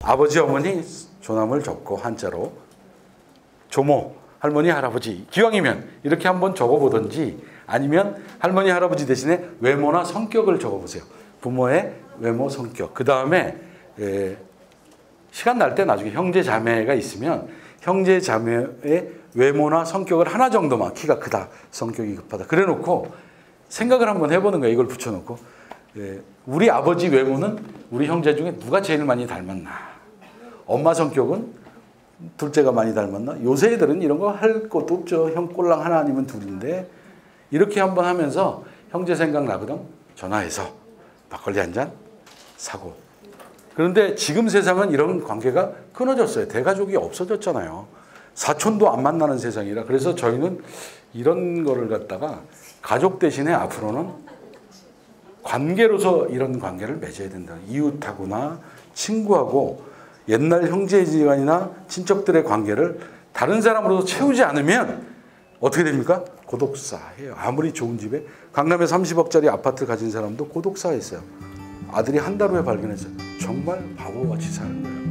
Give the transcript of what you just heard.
아버지 어머니 조남을 적고 한자로 조모 할머니 할아버지 기왕이면 이렇게 한번 적어보든지 아니면 할머니 할아버지 대신에 외모나 성격을 적어보세요. 부모의 외모 성격. 그 다음에 시간 날 때 나중에 형제 자매가 있으면 형제 자매의 외모나 성격을 하나 정도만 키가 크다 성격이 급하다 그래 놓고 생각을 한번 해보는 거예요. 이걸 붙여놓고 우리 아버지 외모는 우리 형제 중에 누가 제일 많이 닮았나, 엄마 성격은 둘째가 많이 닮았나. 요새 애들은 이런 거 할 것도 없죠. 형 꼴랑 하나 아니면 둘인데 이렇게 한번 하면서 형제 생각나거든. 전화해서 막걸리 한 잔 사고. 그런데 지금 세상은 이런 관계가 끊어졌어요. 대가족이 없어졌잖아요. 사촌도 안 만나는 세상이라. 그래서 저희는 이런 거를 갖다가 가족 대신에 앞으로는 관계로서 이런 관계를 맺어야 된다. 이웃하고나 친구하고 옛날 형제지간이나 친척들의 관계를 다른 사람으로서 채우지 않으면 어떻게 됩니까? 고독사해요. 아무리 좋은 집에 강남에 30억짜리 아파트 가진 사람도 고독사했어요. 아들이 한 달 후에 발견했어요. 정말 바보같이 사는 거예요.